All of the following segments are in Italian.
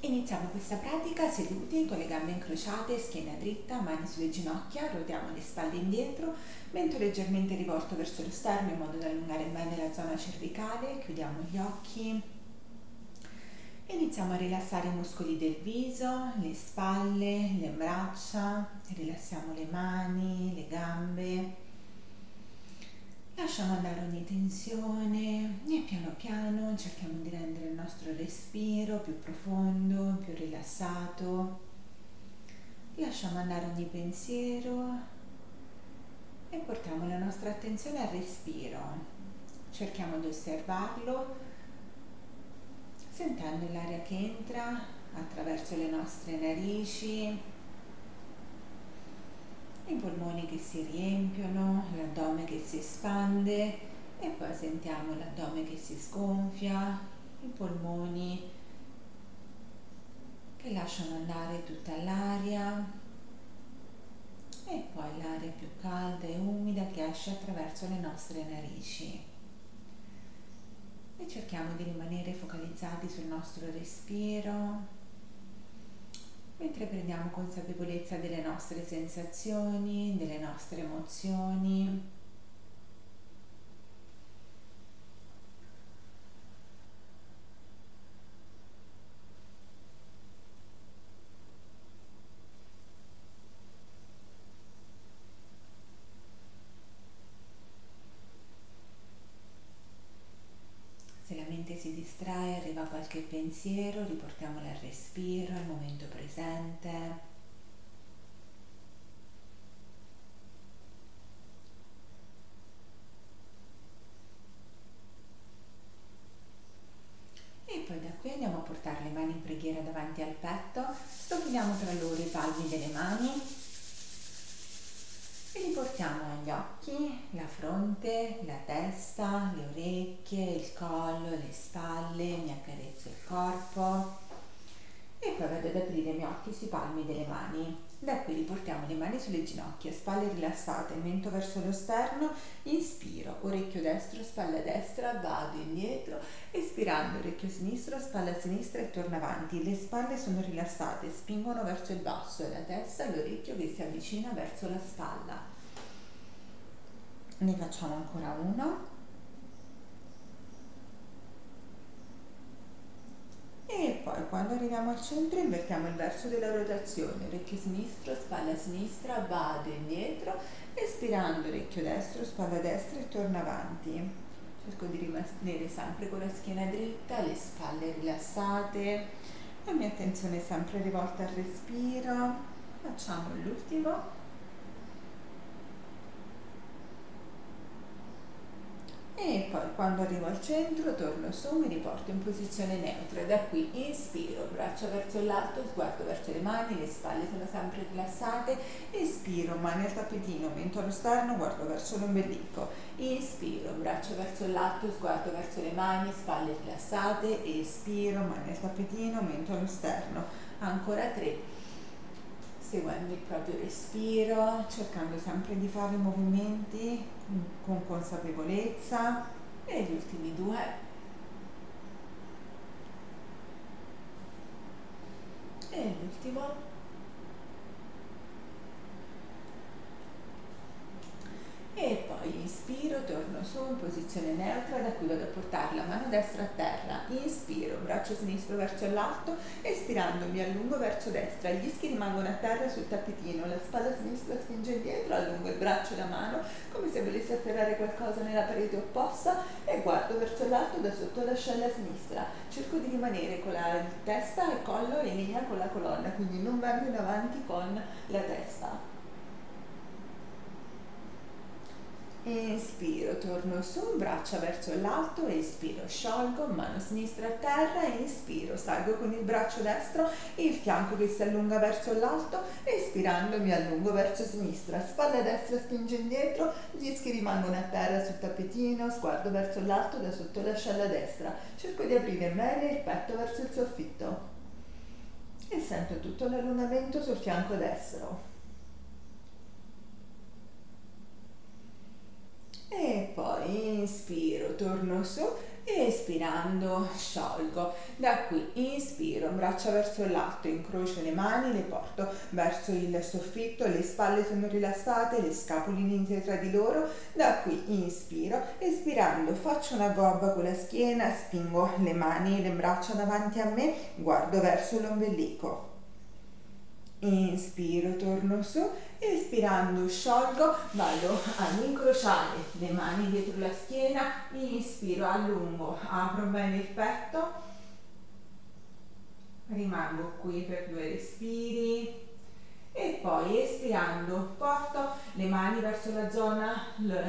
Iniziamo questa pratica seduti con le gambe incrociate, schiena dritta, mani sulle ginocchia, ruotiamo le spalle indietro, mento leggermente rivolto verso lo sterno in modo da allungare bene la zona cervicale, chiudiamo gli occhi. Iniziamo a rilassare i muscoli del viso, le spalle, le braccia, rilassiamo le mani, le gambe. Lasciamo andare ogni tensione e piano piano cerchiamo di rendere il nostro respiro più profondo, più rilassato. Lasciamo andare ogni pensiero e portiamo la nostra attenzione al respiro. Cerchiamo di osservarlo, sentendo l'aria che entra attraverso le nostre narici, i polmoni che si riempiono, l'addome che si espande e poi sentiamo l'addome che si sgonfia, i polmoni che lasciano andare tutta l'aria e poi l'aria più calda e umida che esce attraverso le nostre narici. E cerchiamo di rimanere focalizzati sul nostro respiro mentre prendiamo consapevolezza delle nostre sensazioni, delle nostre emozioni. Se la mente si distrae, arriva qualche pensiero, riportiamola al respiro, al momento presente. E poi da qui andiamo a portare le mani in preghiera davanti al petto, stabiliamo tra loro i palmi delle mani e li portiamo agli occhi, la fronte, la testa, le orecchie, il collo, le spalle, mi accarezzo il corpo e poi vado ad aprire i miei occhi sui palmi delle mani. Da qui riportiamo le mani sulle ginocchia, spalle rilassate, mento verso lo sterno, inspiro, orecchio destro, spalla destra, vado indietro, espirando orecchio sinistro, spalla sinistra e torno avanti. Le spalle sono rilassate, spingono verso il basso e la testa e l'orecchio che si avvicina verso la spalla. Ne facciamo ancora uno. E poi quando arriviamo al centro invertiamo il verso della rotazione, orecchio sinistro, spalla sinistra, vado indietro, espirando orecchio destro, spalla destra e torno avanti. Cerco di rimanere sempre con la schiena dritta, le spalle rilassate, la mia attenzione è sempre rivolta al respiro. Facciamo l'ultimo. E poi quando arrivo al centro torno su, mi riporto in posizione neutra. Da qui inspiro, braccia verso l'alto, sguardo verso le mani, le spalle sono sempre rilassate. Espiro, mani al tappetino, mento allo sterno, guardo verso l'ombelico. Inspiro, braccia verso l'alto, sguardo verso le mani, spalle rilassate. Espiro, mani al tappetino, mento allo sterno. Ancora 3. Seguendo il proprio respiro, cercando sempre di fare movimenti con consapevolezza. E gli ultimi 2. E l'ultimo. E poi inspiro, torno su in posizione neutra, da qui vado a portare la mano destra a terra, inspiro, braccio sinistro verso l'alto, espirando mi allungo verso destra, gli ischi rimangono a terra sul tappetino, la spalla sinistra spinge indietro, allungo il braccio e la mano come se volessi afferrare qualcosa nella parete opposta e guardo verso l'alto da sotto l'ascella sinistra, cerco di rimanere con la testa e collo in linea con la colonna, quindi non vengo in avanti con la testa. Inspiro, torno su, braccia verso l'alto, espiro, sciolgo, mano sinistra a terra, inspiro, salgo con il braccio destro, il fianco che si allunga verso l'alto, espirando mi allungo verso sinistra, spalla destra spinge indietro, gli ischi rimangono a terra sul tappetino, sguardo verso l'alto da sotto l'ascella destra, cerco di aprire bene il petto verso il soffitto e sento tutto l'allungamento sul fianco destro. E poi inspiro, torno su, espirando sciolgo. Da qui inspiro, braccia verso l'alto, incrocio le mani, le porto verso il soffitto, le spalle sono rilassate, le scapole unite tra di loro. Da qui inspiro, espirando faccio una gobba con la schiena, spingo le mani e le braccia davanti a me, guardo verso l'ombelico. Inspiro, torno su, espirando sciolgo, vado ad incrociare le mani dietro la schiena, inspiro, allungo, apro bene il petto, rimango qui per 2 respiri e poi espirando porto le mani verso la zona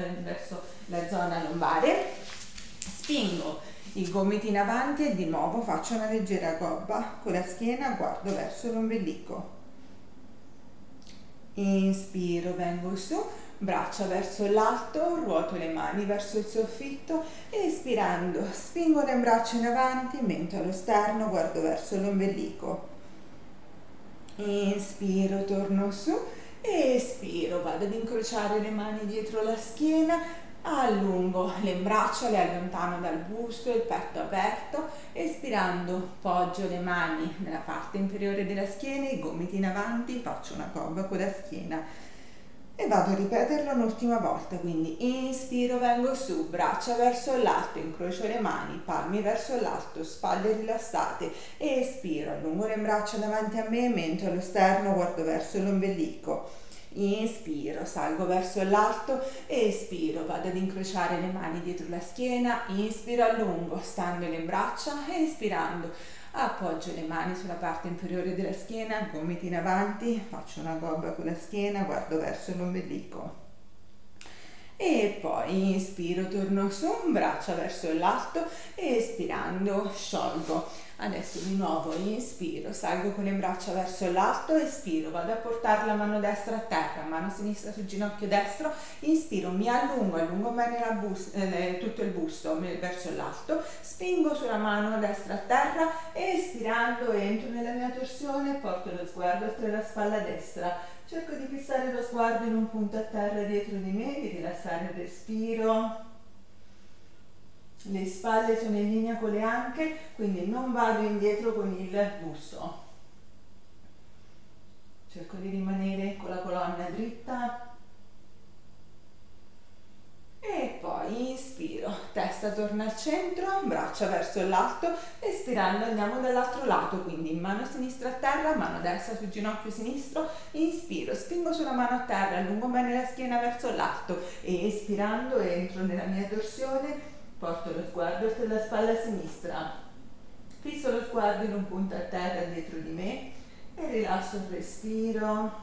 lombare, spingo i gomiti in avanti e di nuovo faccio una leggera gobba con la schiena, guardo verso l'ombelico. Inspiro, vengo su, braccia verso l'alto, ruoto le mani verso il soffitto, espirando spingo le braccia in avanti, mento allo sterno, guardo verso l'ombelico. Inspiro, torno su, espiro, vado ad incrociare le mani dietro la schiena, allungo le braccia, le allontano dal busto, il petto aperto, espirando poggio le mani nella parte inferiore della schiena, i gomiti in avanti, faccio una gobba con la schiena e vado a ripeterlo un'ultima volta, quindi inspiro, vengo su, braccia verso l'alto, incrocio le mani, palmi verso l'alto, spalle rilassate, espiro, allungo le braccia davanti a me, mento allo sterno, guardo verso l'ombelico. Inspiro, salgo verso l'alto, espiro, vado ad incrociare le mani dietro la schiena, inspiro, allungo, stando le braccia, espirando, appoggio le mani sulla parte inferiore della schiena, gomiti in avanti, faccio una gobba con la schiena, guardo verso l'ombelico. E poi inspiro, torno su, braccia verso l'alto, espirando, sciolgo. Adesso di nuovo inspiro, salgo con le braccia verso l'alto, espiro, vado a portare la mano destra a terra, mano sinistra sul ginocchio destro, inspiro, mi allungo bene tutto il busto verso l'alto, spingo sulla mano destra a terra, espirando entro nella mia torsione, porto lo sguardo oltre la spalla destra, cerco di fissare lo sguardo in un punto a terra dietro di me, di rilassare il respiro. Le spalle sono in linea con le anche, quindi non vado indietro con il busto. Cerco di rimanere con la colonna dritta. E poi inspiro, testa torna al centro, braccia verso l'alto, espirando andiamo dall'altro lato, quindi mano sinistra a terra, mano destra sul ginocchio sinistro, inspiro, spingo sulla mano a terra, allungo bene la schiena verso l'alto e espirando entro nella mia torsione, porto lo sguardo oltre la spalla sinistra, fisso lo sguardo in un punto a terra dietro di me e rilasso il respiro.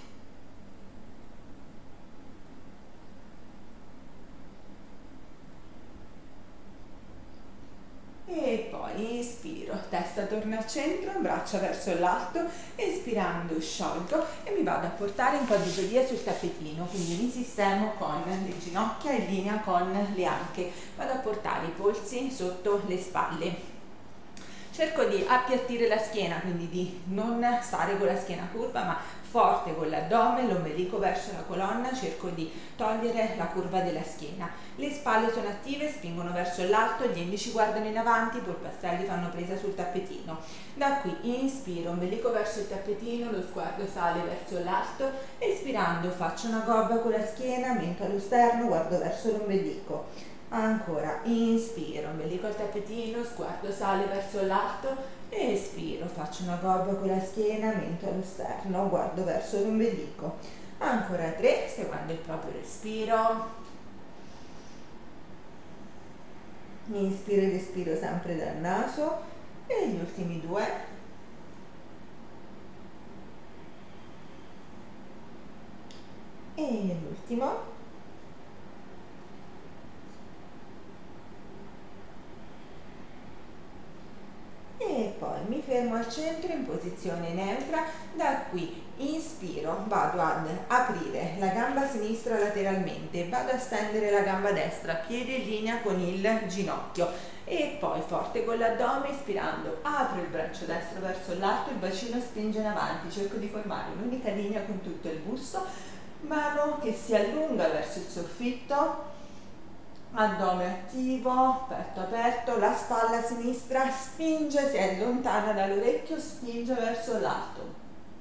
E poi inspiro, testa torna al centro, braccia verso l'alto, espirando sciolgo e mi vado a portare un po' di isolia sul tappetino, quindi mi sistemo con le ginocchia in linea con le anche, vado a portare i polsi sotto le spalle. Cerco di appiattire la schiena, quindi di non stare con la schiena curva, ma forte con l'addome, l'ombelico verso la colonna, cerco di togliere la curva della schiena. Le spalle sono attive, spingono verso l'alto, gli indici guardano in avanti, i polpastrelli fanno presa sul tappetino. Da qui inspiro, ombelico verso il tappetino, lo sguardo sale verso l'alto, espirando faccio una gobba con la schiena, mento allo sterno, guardo verso l'ombelico. Ancora, inspiro, ombelico al tappetino, sguardo sale verso l'alto, espiro, faccio una gobba con la schiena, mento allo sterno, guardo verso l'ombelico. Ancora 3, seguendo il proprio respiro. Inspiro ed espiro sempre dal naso e gli ultimi 2. E l'ultimo. E poi mi fermo al centro in posizione neutra, da qui inspiro, vado ad aprire la gamba sinistra lateralmente, vado a stendere la gamba destra, piede in linea con il ginocchio e poi forte con l'addome, ispirando apro il braccio destro verso l'alto, il bacino spinge in avanti, cerco di formare un'unica linea con tutto il busto, mano che si allunga verso il soffitto, addome attivo, petto aperto, la spalla sinistra spinge, si allontana dall'orecchio, spinge verso l'alto.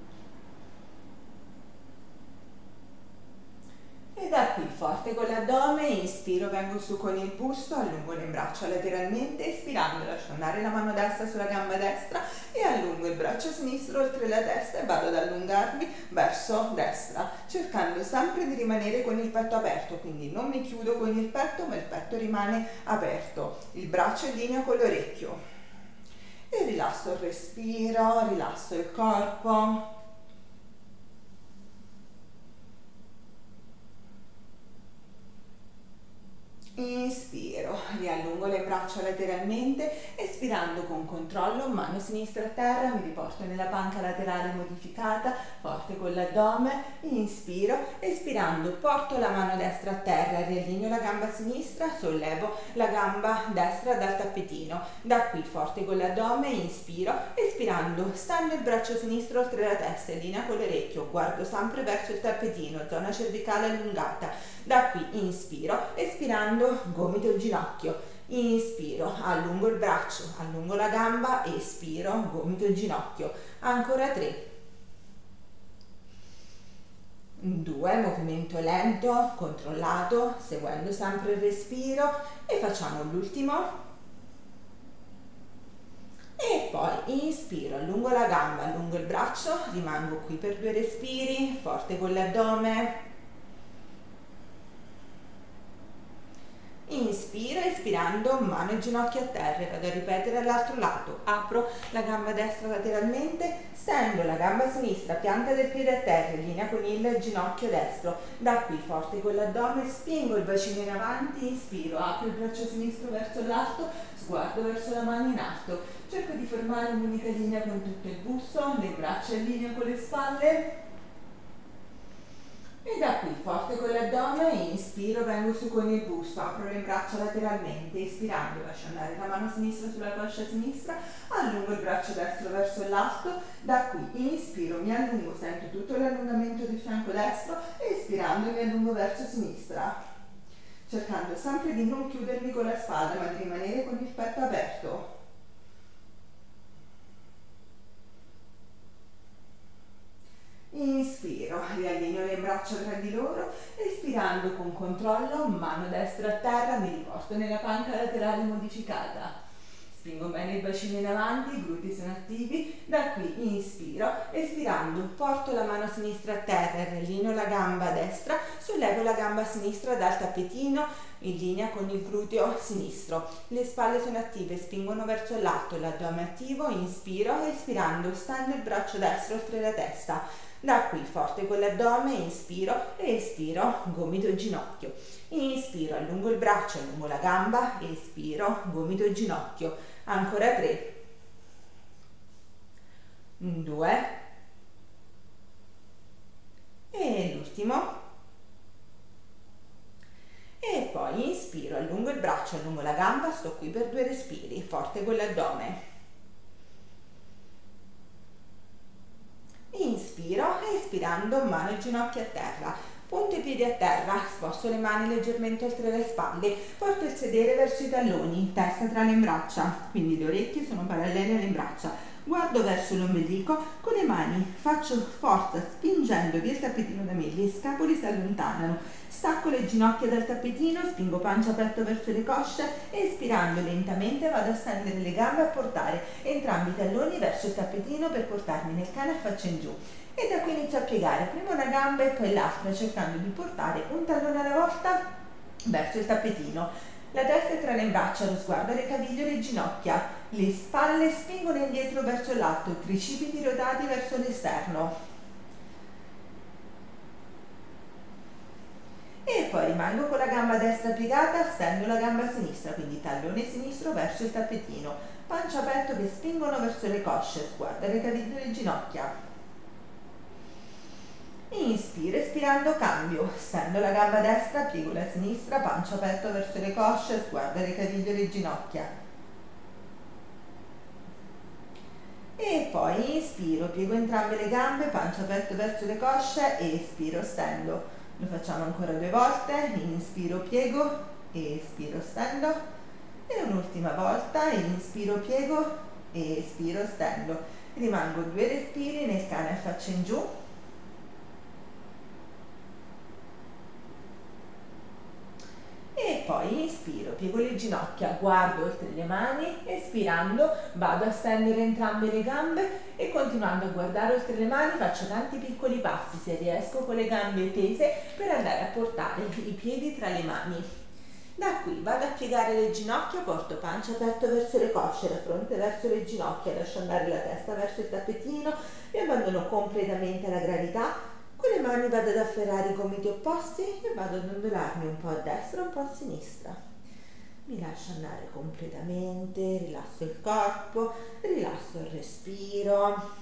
E da qui forte con l'addome, inspiro, vengo su con il busto, allungo le braccia lateralmente, espirando lascio andare la mano destra sulla gamba destra e allungo il braccio sinistro oltre la testa e vado ad allungarmi verso destra, cercando sempre di rimanere con il petto aperto, quindi non mi chiudo con il petto ma il petto rimane aperto, il braccio in linea con l'orecchio. E rilasso il respiro, rilasso il corpo. Inspiro, riallungo le braccia lateralmente, espirando con controllo, mano sinistra a terra, mi riporto nella panca laterale modificata, forte con l'addome, inspiro, espirando porto la mano destra a terra, riallineo la gamba sinistra, sollevo la gamba destra dal tappetino, da qui forte con l'addome, inspiro, espirando, stendo il braccio sinistro oltre la testa, in linea con l'orecchio, guardo sempre verso il tappetino, zona cervicale allungata, da qui inspiro, espirando gomito il ginocchio, inspiro, allungo il braccio, allungo la gamba, espiro, gomito il ginocchio, ancora 3, 2, movimento lento, controllato, seguendo sempre il respiro e facciamo l'ultimo. E poi inspiro, allungo la gamba, allungo il braccio, rimango qui per 2 respiri, forte con l'addome. Inspiro, espirando, mano e ginocchio a terra, vado a ripetere all'altro lato, apro la gamba destra lateralmente, stendo la gamba sinistra, pianta del piede a terra, in linea con il ginocchio destro, da qui forte con l'addome, spingo il bacino in avanti, inspiro, apro il braccio sinistro verso l'alto, sguardo verso la mano in alto, cerco di formare un'unica linea con tutto il busto, le braccia in linea con le spalle. E da qui, forte con l'addome, inspiro, vengo su con il busto, apro le braccia lateralmente, ispirando, lascio andare la mano sinistra sulla coscia sinistra, allungo il braccio destro verso l'alto, da qui inspiro, mi allungo, sento tutto l'allungamento del fianco destro, e espirando mi allungo verso sinistra, cercando sempre di non chiudermi con la spalla, ma di rimanere con il petto aperto. Inspiro, riallineo le braccia tra di loro, espirando con controllo, mano destra a terra, mi riporto nella panca laterale modificata. Spingo bene il bacino in avanti, i glutei sono attivi, da qui inspiro, espirando, porto la mano sinistra a terra, riallineo la gamba destra, sollevo la gamba sinistra dal tappetino, in linea con il gluteo sinistro. Le spalle sono attive, spingono verso l'alto, l'addome attivo, inspiro, espirando, stendo il braccio destro oltre la testa. Da qui forte con l'addome, inspiro e espiro, gomito il ginocchio. Inspiro, allungo il braccio, allungo la gamba, espiro, gomito il ginocchio. Ancora 3, 2 e l'ultimo. E poi inspiro, allungo il braccio, allungo la gamba, sto qui per 2 respiri, forte con l'addome. Inspiro, espirando, mano e ginocchio a terra, punto i piedi a terra, sposto le mani leggermente oltre le spalle, porto il sedere verso i talloni, testa tra le braccia, quindi le orecchie sono parallele alle braccia, guardo verso l'ombelico, con le mani faccio forza spingendo via il tappetino da me, le scapole si allontanano, stacco le ginocchia dal tappetino, spingo pancia petto verso le cosce e espirando lentamente vado a stendere le gambe e a portare entrambi i talloni verso il tappetino per portarmi nel cane a faccia in giù. E da qui inizio a piegare prima una gamba e poi l'altra, cercando di portare un tallone alla volta verso il tappetino. La testa è tra le braccia, lo sguardo alle caviglie e le ginocchia, le spalle spingono indietro verso l'alto, i tricipiti ruotati verso l'esterno. E poi rimango con la gamba destra piegata, stendo la gamba sinistra, quindi tallone sinistro verso il tappetino, pancia petto che spingono verso le cosce, sguardo alle caviglie e le ginocchia. Inspiro, espirando cambio, stendo la gamba destra, piego la sinistra, pancia petto verso le cosce, sguardo le caviglie e le ginocchia. E poi inspiro, piego entrambe le gambe, pancia petto verso le cosce, espiro, stendo. Lo facciamo ancora 2 volte, inspiro, piego, espiro, stendo, e un'ultima volta, inspiro, piego, espiro, stendo, rimango 2 respiri nel cane a faccia in giù, e poi inspiro, piego le ginocchia, guardo oltre le mani, espirando vado a stendere entrambe le gambe e continuando a guardare oltre le mani faccio tanti piccoli passi, se riesco, con le gambe tese, per andare a portare i piedi tra le mani. Da qui vado a piegare le ginocchia, porto pancia aperta verso le cosce, la fronte verso le ginocchia, lascio andare la testa verso il tappetino e abbandono completamente la gravità. Con le mani vado ad afferrare i gomiti opposti e vado ad ondolarmi un po' a destra e un po' a sinistra. Mi lascio andare completamente, rilasso il corpo, rilasso il respiro.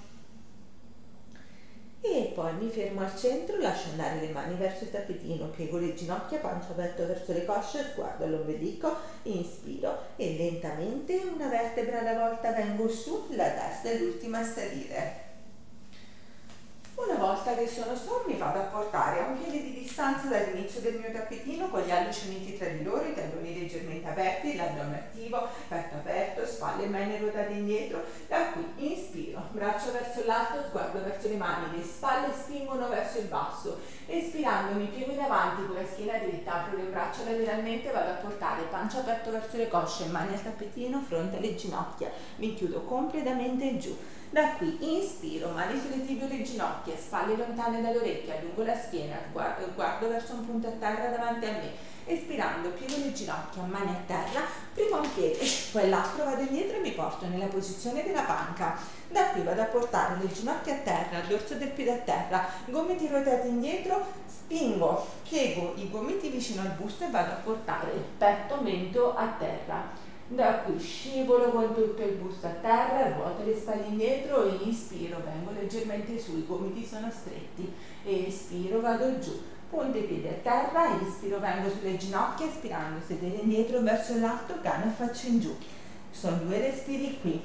E poi mi fermo al centro, lascio andare le mani verso il tappetino, piego le ginocchia, pancia aperta verso le cosce, sguardo all'ombelico, inspiro e lentamente, una vertebra alla volta, vengo su, la testa è l'ultima a salire. Una volta che sono su, mi vado a portare a un piede di distanza dall'inizio del mio tappetino, con gli alluci uniti tra di loro, i talloni leggermente aperti, l'addome attivo, petto aperto, spalle e mani ruotate indietro. Da qui inspiro, braccio verso l'alto, sguardo verso le mani, le spalle spingono verso il basso. Espirando mi piego in avanti con la schiena dritta, apro le braccia lateralmente, vado a portare pancia aperta verso le cosce, mani al tappetino, fronte alle ginocchia. Mi chiudo completamente giù. Da qui inspiro, mani sulle tibie e le ginocchia, spalle lontane dalle orecchie, allungo la schiena, guardo verso un punto a terra davanti a me. Espirando, piego le ginocchia, mani a terra, prima un piede, poi l'altro, vado indietro e mi porto nella posizione della panca. Da qui vado a portare le ginocchia a terra, il dorso del piede a terra, gomiti ruotati indietro, spingo, piego i gomiti vicino al busto e vado a portare il petto, mento a terra. Da qui scivolo con tutto il busto a terra, ruoto le spalle indietro, inspiro, vengo leggermente su, i gomiti sono stretti, espiro, vado giù, punte i piedi a terra, inspiro, vengo sulle ginocchia, espirando, sedere indietro verso l'alto, cane a faccia in giù. Sono 2 respiri qui.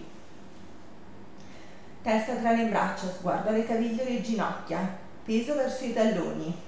Testa tra le braccia, sguardo alle caviglie e le ginocchia, peso verso i talloni.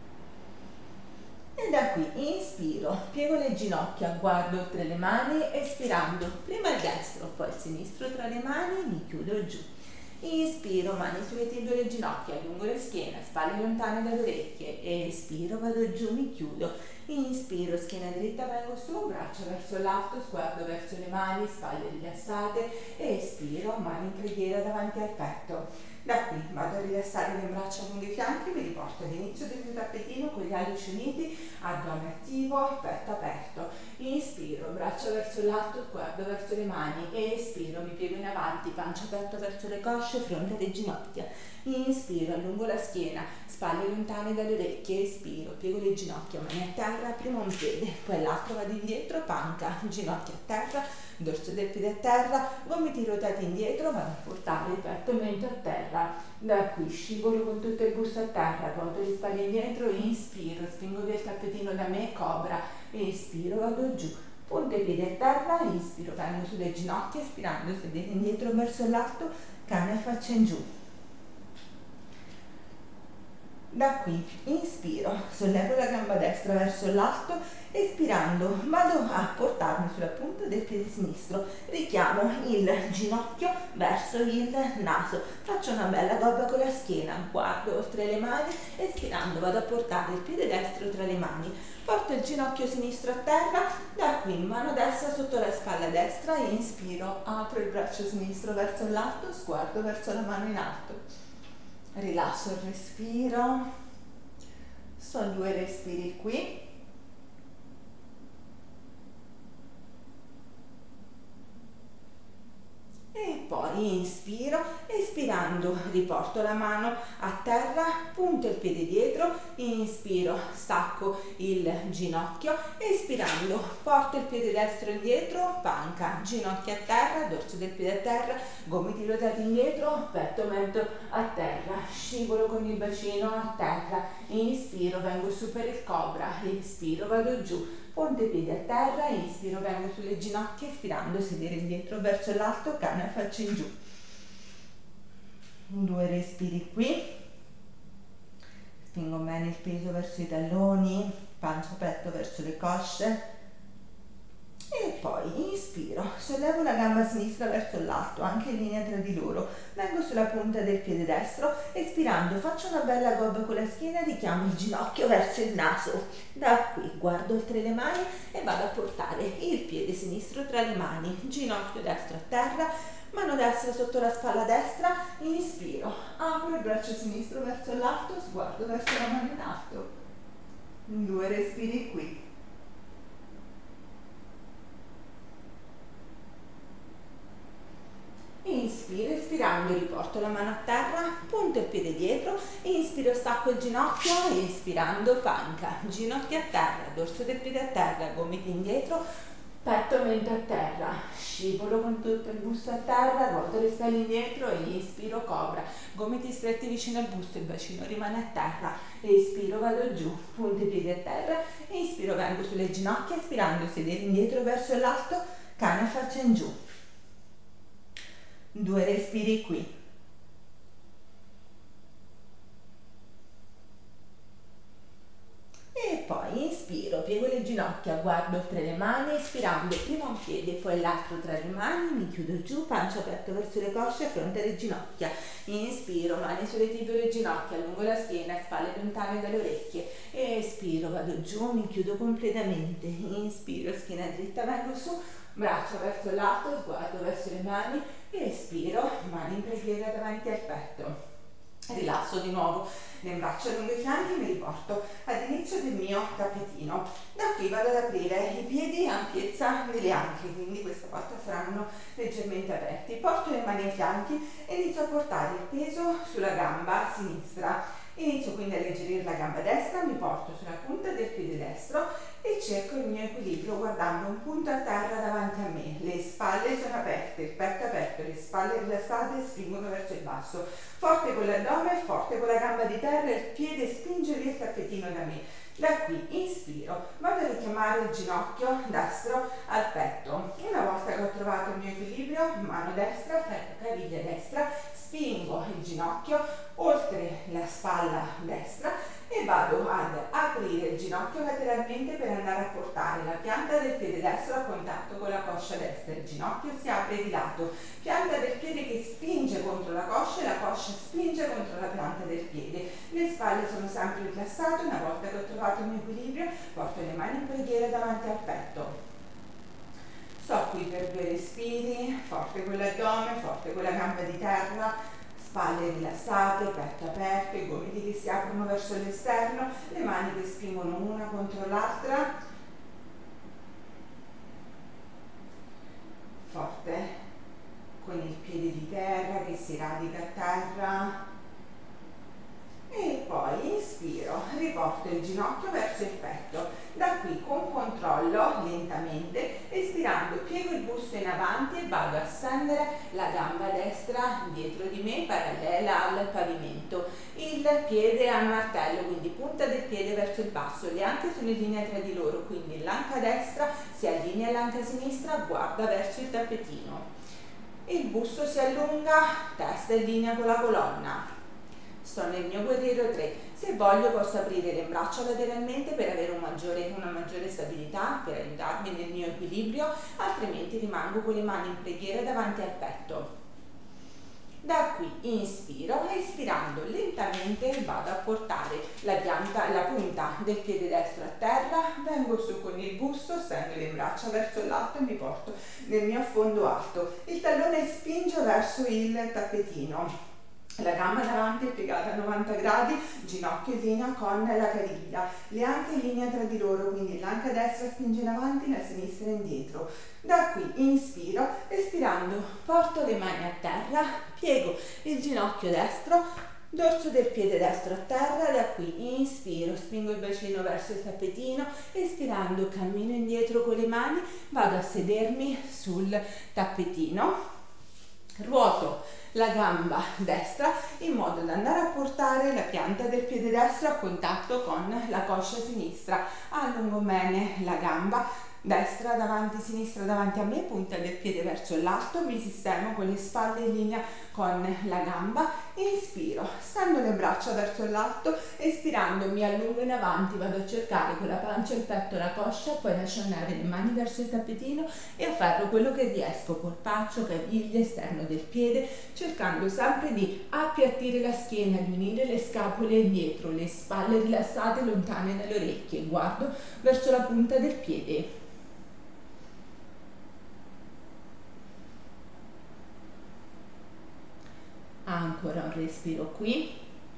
E da qui inspiro, piego le ginocchia, guardo oltre le mani, espirando, prima il destro, poi il sinistro tra le mani, mi chiudo giù. Inspiro, mani sulle tibie e le ginocchia, allungo la schiena, spalle lontane dalle orecchie, espiro, vado giù, mi chiudo. Inspiro, schiena dritta, vengo su, braccia verso l'alto, sguardo verso le mani, spalle rilassate, espiro, mani in preghiera davanti al petto. Da qui vado a rilassare le braccia lungo i fianchi, mi riporto all'inizio del mio tappetino con gli alluci uniti, addome attivo, petto aperto. Inspiro, braccia verso l'alto, sguardo verso le mani, espiro, mi piego in avanti, pancia aperta verso le cosce, fronte alle ginocchia. Inspiro, allungo la schiena, spalle lontane dalle orecchie, espiro, piego le ginocchia, mani a terra, prima un piede, poi l'altro, vado indietro, panca, ginocchia a terra, dorso del piede a terra, gomiti ruotati indietro, vado a portare il petto e mento a terra. Da qui scivolo con tutto il busto a terra, ruoto le spalle indietro, inspiro, spingo via il tappetino da me, cobra, espiro, vado giù. Punte i piedi a terra, inspiro, vengo sulle ginocchia, espirando, sedere indietro verso l'alto, cane a faccia in giù. Da qui inspiro, sollevo la gamba destra verso l'alto, espirando vado a portarmi sulla punta del piede sinistro, richiamo il ginocchio verso il naso, faccio una bella gobba con la schiena, guardo oltre le mani, espirando vado a portare il piede destro tra le mani, porto il ginocchio sinistro a terra, da qui mano destra sotto la spalla destra, inspiro, apro il braccio sinistro verso l'alto, sguardo verso la mano in alto. Rilasso il respiro, sono 2 respiri qui. E poi inspiro, espirando riporto la mano a terra, punto il piede dietro, inspiro, stacco il ginocchio, espirando porto il piede destro indietro, panca, ginocchio a terra, dorso del piede a terra, gomiti ruotati indietro, petto mento a terra, scivolo con il bacino a terra, inspiro, vengo su per il cobra, inspiro, vado giù, ponte i piedi a terra, inspiro, vengo sulle ginocchia, espirando, sedere indietro verso l'alto, cane a faccia in giù. 2 respiri qui, spingo bene il peso verso i talloni, pancia petto verso le cosce, poi inspiro, sollevo la gamba sinistra verso l'alto, anche in linea tra di loro, vengo sulla punta del piede destro, espirando faccio una bella gobba con la schiena, richiamo il ginocchio verso il naso, da qui guardo oltre le mani e vado a portare il piede sinistro tra le mani, ginocchio destro a terra, mano destra sotto la spalla destra, inspiro, apro il braccio sinistro verso l'alto, sguardo verso la mano in alto, 2 respiri qui. Inspiro, espirando riporto la mano a terra, punto il piede dietro, inspiro stacco il ginocchio, espirando panca, ginocchio a terra, dorso del piede a terra, gomiti indietro, petto mento a terra, scivolo con tutto il busto a terra, ruoto le spalle indietro e inspiro cobra, gomiti stretti vicino al busto, il bacino rimane a terra, espiro vado giù, punto i piedi a terra, inspiro vengo sulle ginocchia, espirando sedere indietro verso l'alto, cane a faccia in giù. 2 respiri qui. E poi inspiro, piego le ginocchia, guardo oltre le mani, espirando prima un piede poi l'altro tra le mani, mi chiudo giù, pancia aperto verso le cosce, fronte alle ginocchia. Inspiro, mani sulle tibie e le ginocchia, lungo la schiena, spalle lontane dalle orecchie. Espiro, vado giù, mi chiudo completamente. Inspiro, schiena dritta, vengo su, braccia verso l'alto, sguardo verso le mani. Espiro, mani in preghiera davanti al petto. Rilasso di nuovo le braccia lungo i fianchi e mi riporto all'inizio del mio tappetino. Da qui vado ad aprire i piedi a ampiezza delle anche, quindi questa volta saranno leggermente aperti. Porto le mani ai fianchi e inizio a portare il peso sulla gamba sinistra. Inizio quindi a alleggerire la gamba destra, mi porto sulla punta del piede destro e cerco il mio equilibrio guardando un punto a terra davanti a me. Le spalle sono aperte, il petto aperto, le spalle rilassate spingono verso il basso. Forte con l'addome, forte con la gamba di terra, il piede spinge via il tappetino da me. Da qui inspiro, vado a richiamare il ginocchio destro al petto. Una volta che ho trovato il mio equilibrio, mano destra, petto, caviglia destra, spingo il ginocchio oltre la spalla destra e vado ad aprire il ginocchio lateralmente per andare a portare la pianta del piede destro a contatto con la coscia destra. Il ginocchio si apre di lato, pianta del piede che spinge contro la coscia e la coscia spinge contro la pianta del piede. Le spalle sono sempre rilassate. Una volta che ho trovato il mio equilibrio, porto le mani in preghiera davanti al petto. Sto qui per 2 respiri, forte con l'addome, forte con la gamba di terra, spalle rilassate, petto aperto, i gomiti che si aprono verso l'esterno, le mani che spingono una contro l'altra. Forte con il piede di terra che si radica a terra. E poi inspiro, riporto il ginocchio verso il petto. Da qui con controllo, lentamente, espirando, piego il busto in avanti e vado a stendere la gamba destra dietro di me, parallela al pavimento. Il piede a martello, quindi punta del piede verso il basso, le anche sono in linea tra di loro, quindi l'anca destra si allinea all'anca sinistra, guarda verso il tappetino. Il busto si allunga, testa in linea con la colonna. Sto nel mio guerriero 3, se voglio posso aprire le braccia lateralmente per avere una maggiore stabilità, per aiutarmi nel mio equilibrio, altrimenti rimango con le mani in preghiera davanti al petto. Da qui inspiro e espirando lentamente vado a portare la punta del piede destro a terra, vengo su con il busto, stendo le braccia verso l'alto e mi porto nel mio affondo alto. Il tallone spinge verso il tappetino. La gamba davanti è piegata a 90 gradi, ginocchio in linea con la caviglia, le anche in linea tra di loro, quindi l'anca destra spinge in avanti, la sinistra indietro. Da qui inspiro, espirando porto le mani a terra, piego il ginocchio destro, dorso del piede destro a terra, da qui inspiro, spingo il bacino verso il tappetino, espirando cammino indietro con le mani, vado a sedermi sul tappetino, ruoto la gamba destra in modo da andare a portare la pianta del piede destro a contatto con la coscia sinistra, allungo bene la gamba, destra davanti, sinistra davanti a me, punta del piede verso l'alto, mi sistemo con le spalle in linea con la gamba, inspiro, stendo le braccia verso l'alto, espirando mi allungo in avanti, vado a cercare con la pancia, il petto, la coscia, poi lascio andare le mani verso il tappetino e afferro quello che riesco, polpaccio, caviglie, esterno del piede, cercando sempre di appiattire la schiena, di unire le scapole indietro, le spalle rilassate lontane dalle orecchie, guardo verso la punta del piede. Ancora un respiro qui.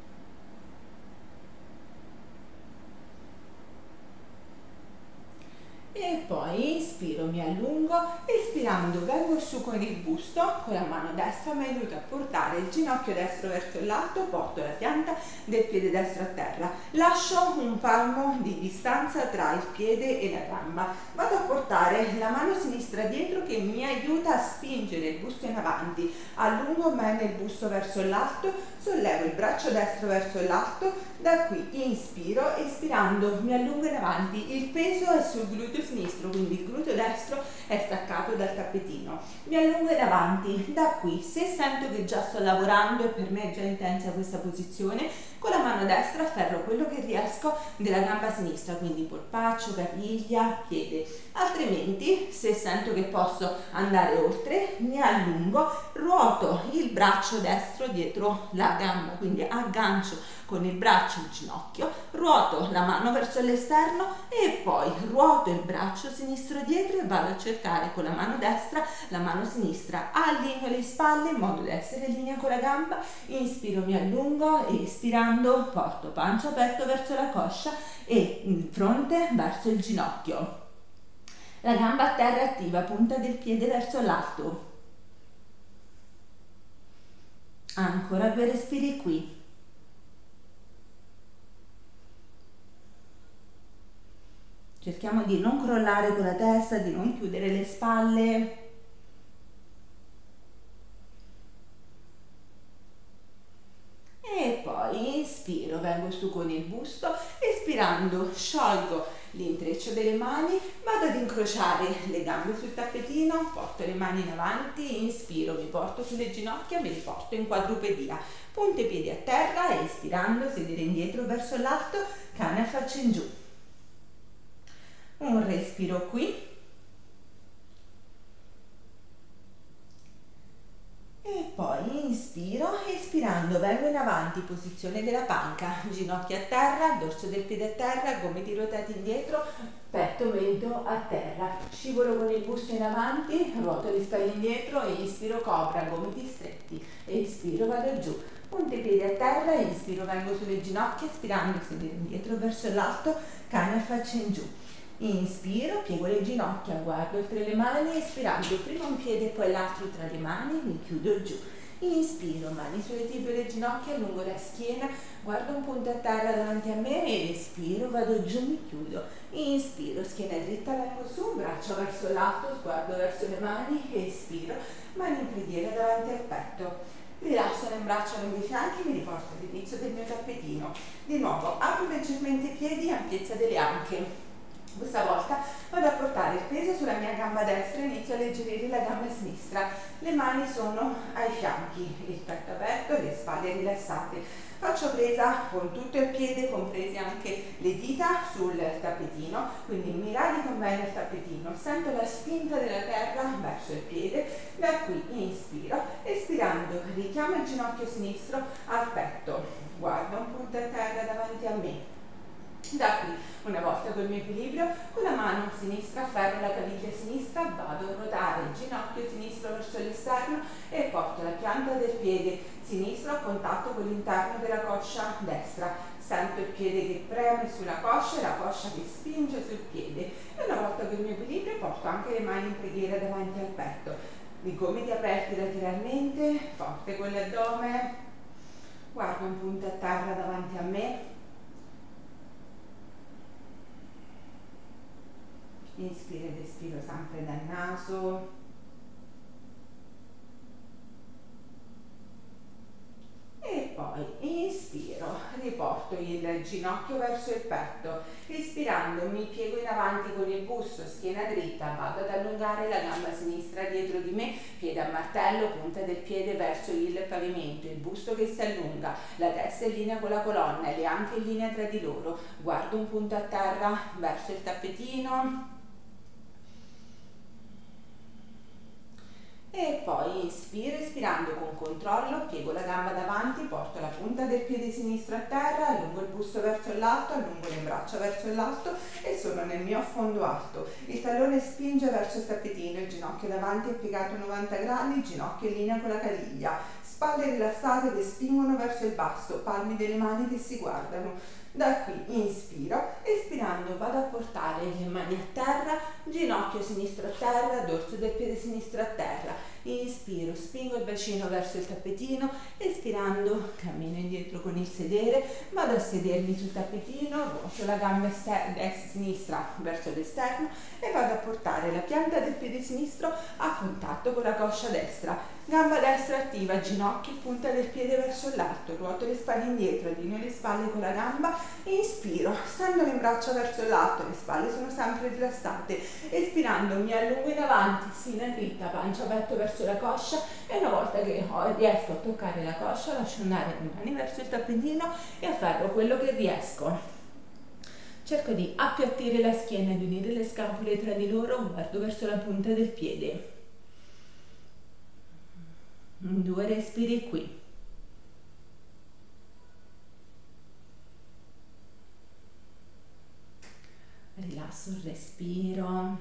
E poi inspiro, mi allungo, espirando vengo su con il busto, con la mano destra mi aiuto a portare il ginocchio destro verso l'alto, porto la pianta del piede destro a terra, lascio un palmo di distanza tra il piede e la gamba, vado a portare la mano sinistra dietro che mi aiuta a spingere il busto in avanti, allungo bene il busto verso l'alto, sollevo il braccio destro verso l'alto, da qui inspiro, espirando mi allungo in avanti, il peso è sul gluteo sinistro, quindi il gluteo destro è staccato dal tappetino, mi allungo in avanti, da qui se sento che già sto lavorando e per me è già intensa questa posizione, con la mano destra afferro quello che riesco della gamba sinistra, quindi polpaccio, caviglia, piede, altrimenti se sento che posso andare oltre mi allungo, ruoto il braccio destro dietro la gamba, quindi aggancio con il braccio il ginocchio, ruoto la mano verso l'esterno e poi ruoto il braccio sinistro dietro e vado a cercare con la mano destra la mano sinistra, allineo le spalle in modo da essere in linea con la gamba, inspiro mi allungo, espirando porto pancia petto verso la coscia e il fronte verso il ginocchio, la gamba a terra attiva, punta del piede verso l'alto. Ancora 2 respiri qui. Cerchiamo di non crollare con la testa, di non chiudere le spalle. E poi inspiro, vengo su con il busto, espirando sciolgo l'intreccio delle mani, vado ad incrociare le gambe sul tappetino, porto le mani in avanti, inspiro, mi porto sulle ginocchia, mi riporto in quadrupedia, punte i piedi a terra, espirando, sedere indietro verso l'alto, cane a faccia in giù. Un respiro qui. E poi inspiro, espirando vengo in avanti, posizione della panca, ginocchia a terra, dorso del piede a terra, gomiti ruotati indietro, petto mento a terra, scivolo con il busto in avanti, ruoto le spalle indietro, inspiro cobra, gomiti stretti, espiro vado giù, punte i piedi a terra, inspiro vengo sulle ginocchia, espirando sedere indietro verso l'alto, cane a faccia in giù. Inspiro, piego le ginocchia, guardo oltre le mani, espirando prima un piede e poi l'altro tra le mani, mi chiudo giù. Inspiro, mani sulle tibie e le ginocchia, lungo la schiena, guardo un punto a terra davanti a me e espiro, vado giù, mi chiudo. Inspiro, schiena dritta, vengo su, braccio verso l'alto, sguardo verso le mani, espiro, mani in preghiera davanti al petto. Rilasso le braccia lungo i fianchi, mi riporto all'inizio del mio tappetino. Di nuovo, apro leggermente i piedi, ampiezza delle anche. Questa volta vado a portare il peso sulla mia gamba destra e inizio a alleggerire la gamba sinistra. Le mani sono ai fianchi, il petto aperto, le spalle rilassate. Faccio presa con tutto il piede, comprese anche le dita sul tappetino, quindi mi radico bene il tappetino, sento la spinta della terra verso il piede, da qui inspiro, espirando richiamo il ginocchio sinistro al petto, guardo un punto a terra davanti a me. Da qui, una volta col mio equilibrio, con la mano sinistra afferro la caviglia sinistra, vado a ruotare il ginocchio sinistro verso l'esterno e porto la pianta del piede sinistro a contatto con l'interno della coscia destra. Sento il piede che preme sulla coscia e la coscia che spinge sul piede. E una volta col mio equilibrio porto anche le mani in preghiera davanti al petto. I gomiti aperti lateralmente, forte con l'addome, guardo un punto a terra davanti a me. Inspiro ed espiro sempre dal naso. E poi inspiro, riporto porto il ginocchio verso il petto. Ispirando mi piego in avanti con il busto, schiena dritta, vado ad allungare la gamba sinistra dietro di me, piede a martello, punta del piede verso il pavimento, il busto che si allunga, la testa in linea con la colonna e le anche in linea tra di loro. Guardo un punto a terra verso il tappetino. E poi inspiro, espirando con controllo, piego la gamba davanti, porto la punta del piede sinistro a terra, allungo il busto verso l'alto, allungo le braccia verso l'alto e sono nel mio affondo alto. Il tallone spinge verso il tappetino, il ginocchio davanti è piegato 90 gradi, il ginocchio in linea con la caviglia, spalle rilassate che spingono verso il basso, palmi delle mani che si guardano. Da qui inspiro, espirando vado a portare le mani a terra, ginocchio sinistro a terra, dorso del piede sinistro a terra. Inspiro, spingo il bacino verso il tappetino, espirando cammino indietro con il sedere, vado a sedermi sul tappetino, ruoto la gamba sinistra verso l'esterno e vado a portare la pianta del piede sinistro a contatto con la coscia destra. Gamba destra attiva, ginocchio, punta del piede verso l'alto, ruoto le spalle indietro, allineo le spalle con la gamba, inspiro, stendo le braccia verso l'alto, le spalle sono sempre rilassate, espirando mi allungo in avanti, schiena dritta, pancia petto verso la coscia e una volta che riesco a toccare la coscia lascio andare le mani verso il tappetino e afferro quello che riesco. Cerco di appiattire la schiena ed unire le scapole tra di loro, guardo verso la punta del piede. 2 respiri qui. Rilasso il respiro.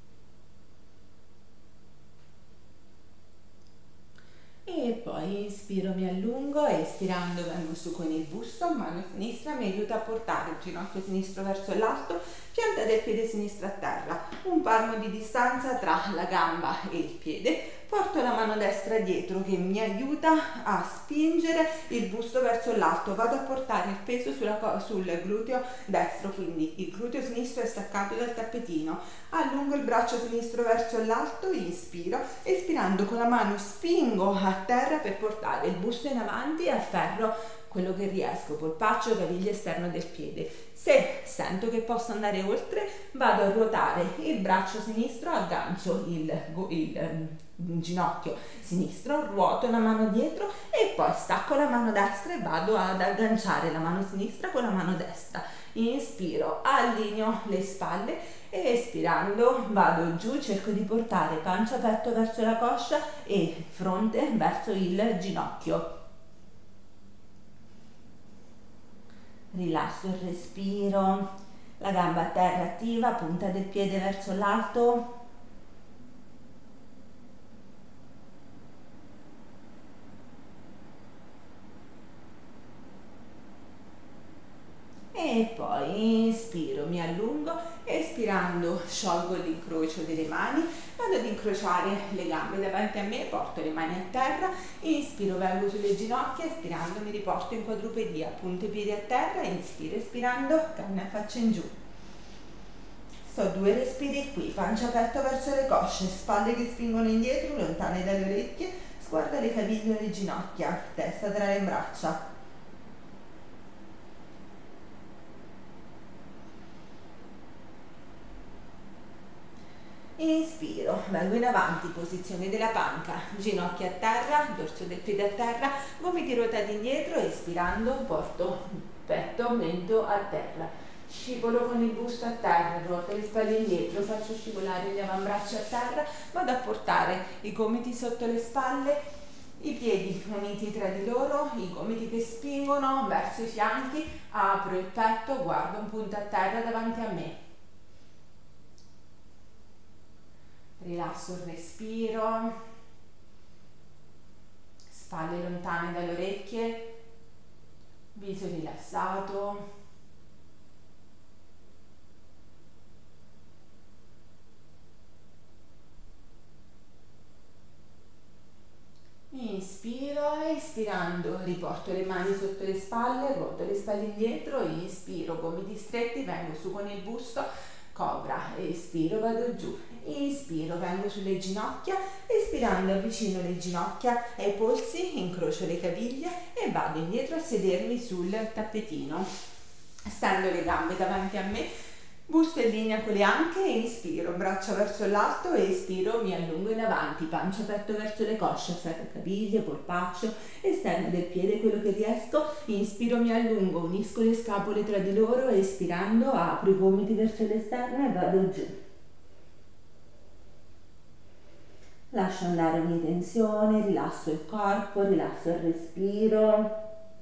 E poi inspiro, mi allungo, espirando vengo su con il busto, mano sinistra mi aiuta a portare il ginocchio sinistro verso l'alto, pianta del piede sinistro a terra, un palmo di distanza tra la gamba e il piede, porto la mano destra dietro che mi aiuta a spingere il busto verso l'alto, vado a portare il peso sul gluteo destro, quindi il gluteo sinistro è staccato dal tappetino, allungo il braccio sinistro verso l'alto, inspiro, espirando con la mano spingo a terra per portare il busto in avanti e afferro quello che riesco, polpaccio, caviglia esterno del piede. Se sento che posso andare oltre, vado a ruotare il braccio sinistro, aggancio il ginocchio sinistro, ruoto la mano dietro e poi stacco la mano destra e vado ad agganciare la mano sinistra con la mano destra. Inspiro, allineo le spalle e espirando vado giù, cerco di portare pancia petto verso la coscia e fronte verso il ginocchio. Rilasso il respiro, la gamba a terra attiva, punta del piede verso l'alto. E poi inspiro, mi allungo, espirando sciolgo l'incrocio delle mani, vado ad incrociare le gambe davanti a me, porto le mani a terra, inspiro, vengo sulle ginocchia, espirando mi riporto in quadrupedia, punte piedi a terra, inspiro, espirando, canna e faccia in giù. Sto 2 respiri qui, pancia petto verso le cosce, spalle che spingono indietro, lontane dalle orecchie, sguarda le caviglie e le ginocchia, testa tra le braccia. Inspiro, vengo in avanti, posizione della panca, ginocchia a terra, dorso del piede a terra, gomiti ruotati indietro, espirando porto petto, mento a terra, scivolo con il busto a terra, ruoto le spalle indietro, faccio scivolare gli avambracci a terra, vado a portare i gomiti sotto le spalle, i piedi uniti tra di loro, i gomiti che spingono verso i fianchi, apro il petto, guardo un punto a terra davanti a me. Rilasso il respiro, spalle lontane dalle orecchie, viso rilassato. Inspiro, espirando, riporto le mani sotto le spalle, ruoto le spalle indietro, inspiro, gomiti stretti, vengo su con il busto, cobra, espiro, vado giù, inspiro, vengo sulle ginocchia, espirando avvicino le ginocchia ai polsi, incrocio le caviglie e vado indietro a sedermi sul tappetino. Stendo le gambe davanti a me, busto in linea con le anche, inspiro, braccia verso l'alto, espiro, mi allungo in avanti, pancia petto verso le cosce, afferro caviglie, polpaccio, esterno del piede quello che riesco, inspiro, mi allungo, unisco le scapole tra di loro, espirando apro i gomiti verso l'esterno e vado giù. Lascio andare ogni tensione, rilasso il corpo, rilasso il respiro.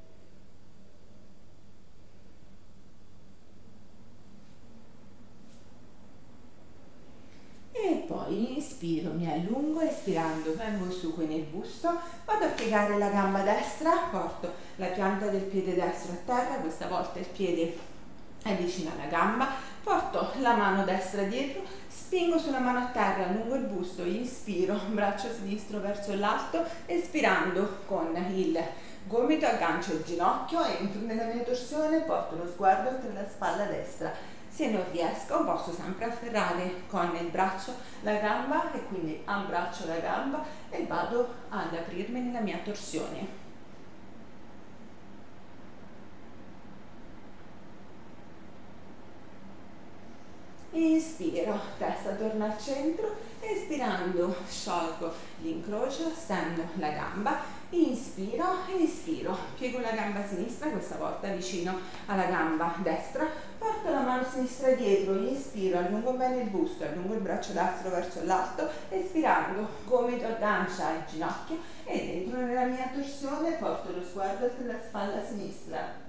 E poi inspiro, mi allungo, espirando vengo su con il busto, vado a piegare la gamba destra, porto la pianta del piede destro a terra, questa volta il piede è vicino alla gamba, porto la mano destra dietro, spingo sulla mano a terra, allungo il busto, inspiro, braccio sinistro verso l'alto, espirando con il gomito aggancio il ginocchio, entro nella mia torsione, porto lo sguardo oltre la spalla destra. Se non riesco posso sempre afferrare con il braccio la gamba e quindi abbraccio la gamba e vado ad aprirmi nella mia torsione. Inspiro, testa torna al centro, espirando sciolgo l'incrocio, stendo la gamba, inspiro, espiro, piego la gamba sinistra, questa volta vicino alla gamba destra, porto la mano sinistra dietro, inspiro, allungo bene il busto, allungo il braccio destro verso l'alto, espirando, gomito aggancia il ginocchio ed entro nella mia torsione, porto lo sguardo oltre la spalla sinistra.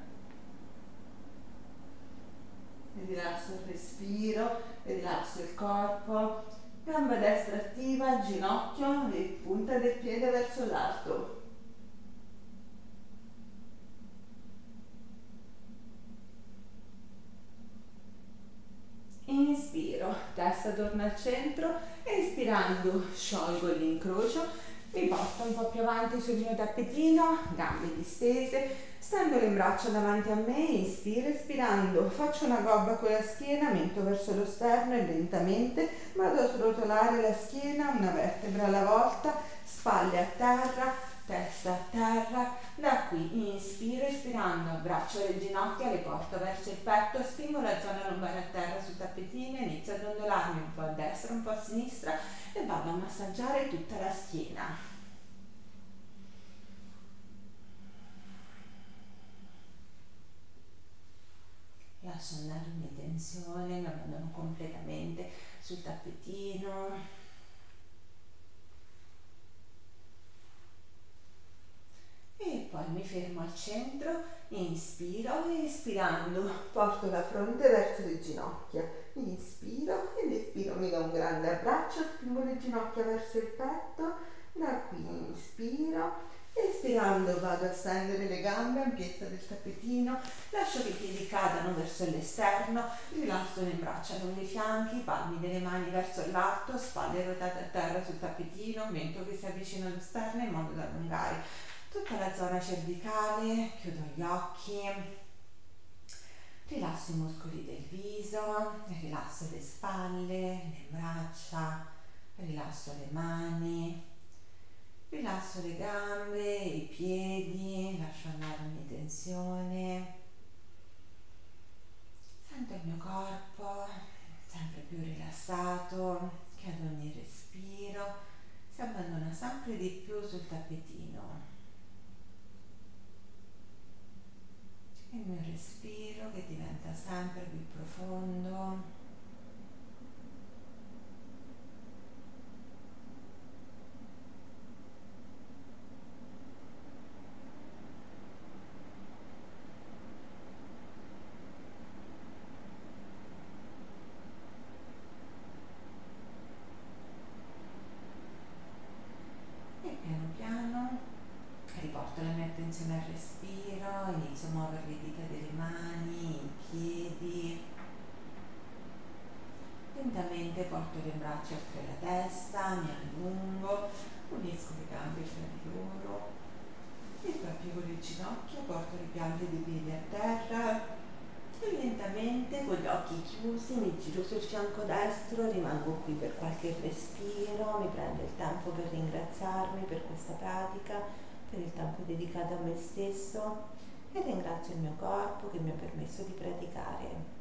Rilasso il respiro, rilasso il corpo, gamba destra attiva, ginocchio e punta del piede verso l'alto. Inspiro, testa torna al centro, espirando sciolgo l'incrocio, mi porto un po' più avanti sul mio tappetino, gambe distese, stendo le braccia davanti a me, inspiro, espirando, faccio una gobba con la schiena, mento verso lo sterno e lentamente vado a srotolare la schiena, una vertebra alla volta, spalle a terra, testa a terra. Da qui inspiro, espirando, abbraccio le ginocchia, le porto verso il petto, spingo la zona lombare a terra sul tappetino, inizio ad ondolarmi un po' a destra, un po' a sinistra e vado a massaggiare tutta la schiena. Lascio andare ogni tensione, mi abbandono completamente sul tappetino. E poi mi fermo al centro, inspiro e espirando porto la fronte verso le ginocchia, inspiro ed espiro, mi do un grande abbraccio, spingo le ginocchia verso il petto, da qui inspiro, espirando vado a stendere le gambe, ampiezza del tappetino, lascio che i piedi cadano verso l'esterno, rilasso le braccia lungo i fianchi, palmi delle mani verso l'alto, spalle rotate a terra sul tappetino, mento che si avvicina all'esterno in modo da allungare tutta la zona cervicale, chiudo gli occhi, rilasso i muscoli del viso, rilasso le spalle, le braccia, rilasso le mani, rilasso le gambe, i piedi, lascio andare ogni tensione, sento il mio corpo sempre più rilassato, che ad ogni respiro si abbandona sempre di più sul tappetino. Il mio respiro che diventa sempre più profondo. E piano piano riporto la mia attenzione al respiro, inizio a muovere le dita delle mani, i piedi. Lentamente porto le braccia oltre la testa, mi allungo, unisco le gambe fra di loro e poi piego le ginocchia, porto le piante dei piedi a terra e lentamente lentamente con gli occhi chiusi, mi giro sul fianco destro, rimango qui per qualche respiro, mi prendo il tempo per ringraziarmi per questa pratica, per il tempo dedicato a me stesso e ringrazio il mio corpo che mi ha permesso di praticare.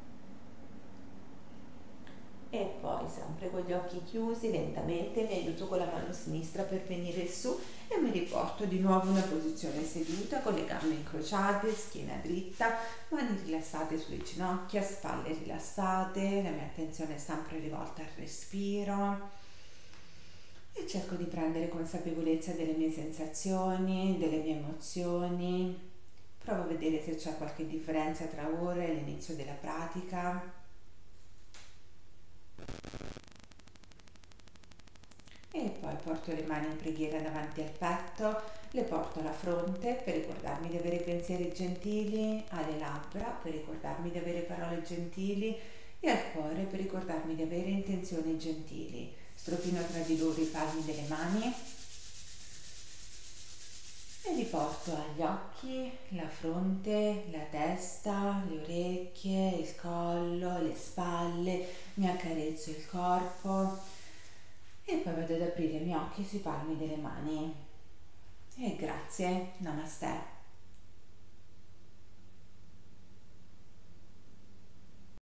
E poi sempre con gli occhi chiusi, lentamente mi aiuto con la mano sinistra per venire su e mi riporto di nuovo in una posizione seduta con le gambe incrociate, schiena dritta, mani rilassate sulle ginocchia, spalle rilassate, la mia attenzione è sempre rivolta al respiro e cerco di prendere consapevolezza delle mie sensazioni, delle mie emozioni. Provo a vedere se c'è qualche differenza tra ora e l'inizio della pratica. E poi porto le mani in preghiera davanti al petto, le porto alla fronte per ricordarmi di avere pensieri gentili, alle labbra per ricordarmi di avere parole gentili e al cuore per ricordarmi di avere intenzioni gentili. Strofino tra di loro i palmi delle mani e riporto agli occhi, la fronte, la testa, le orecchie, il collo, le spalle, mi accarezzo il corpo e poi vado ad aprire i miei occhi sui palmi delle mani. E grazie, namaste.